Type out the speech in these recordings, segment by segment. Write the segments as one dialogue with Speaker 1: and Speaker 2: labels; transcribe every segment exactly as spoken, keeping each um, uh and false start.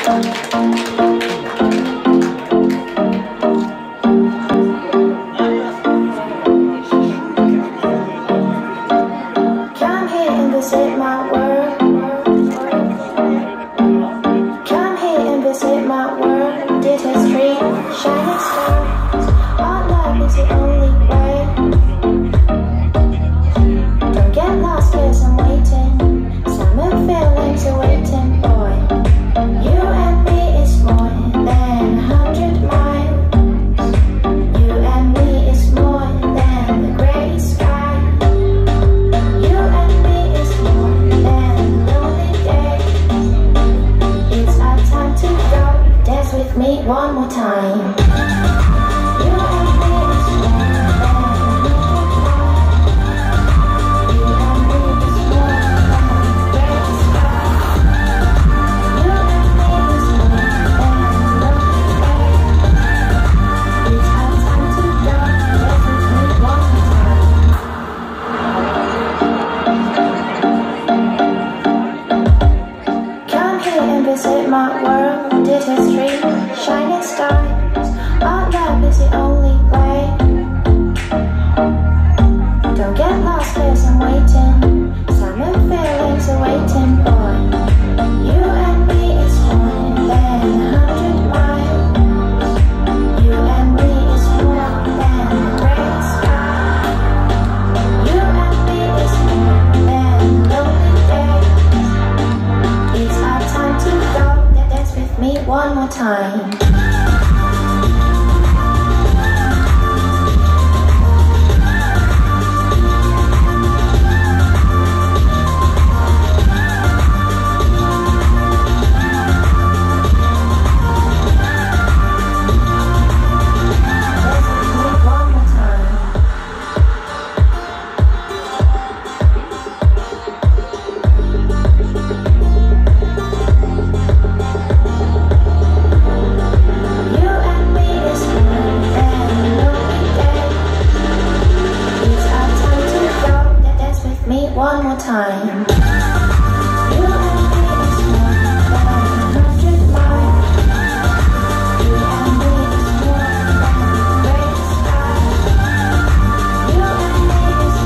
Speaker 1: One more time. Visit my world, did history, shining stars. Our love is the only way. Don't get lost, cause I'm waiting. Summer feelings are waiting, boy. You and me is more than a hundred miles. You and me is more than the gray sky. You and me is more than lonely days. It's our time to go. Dance with me one more time. One more time. You and me is more than a hundred miles. You and me is more than the gray sky. You and me is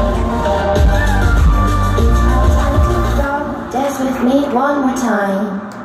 Speaker 1: more than it's our time to go. Dance with me one more time.